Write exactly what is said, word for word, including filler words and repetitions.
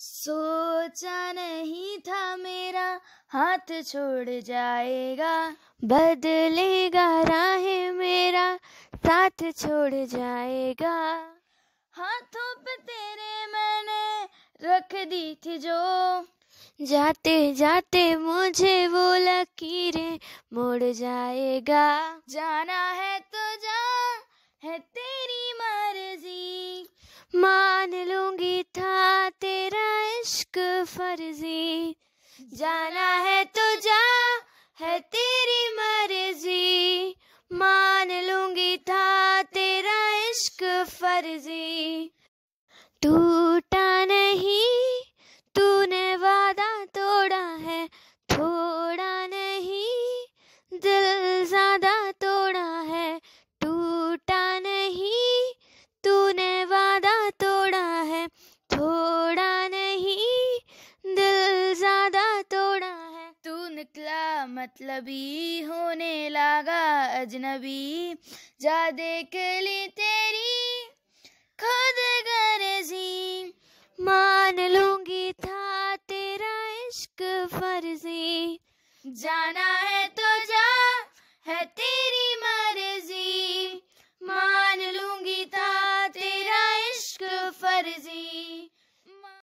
सोचा नहीं था मेरा हाथ छोड़ जाएगा, बदलेगा राहें मेरा साथ छोड़ जाएगा। हाथों पे तेरे मैंने रख दी थी जो, जाते जाते मुझे वो लकीरें मोड़ जाएगा। जाना है तो जा, है तेरी मर्जी, मान लूंगी था तेरा इश्क फर्जी। जाना है तो जा, है तेरी मर्जी, मान लूंगी था तेरा इश्क फर्जी। टूटा नहीं तूने वादा तोड़ा है, थोड़ा नहीं दिल ज़्यादा तोड़ा है। टूटा नहीं तूने वादा तोड़ा है, थोड़ा नहीं दिल ज़्यादा तोड़ा है। तू निकला मतलबी होने लगा अजनबी, जा देख ली तेरी खुद गर्जी, मान लूंगी था तेरा इश्क फर्जी। जाना है तो जा, है तेरी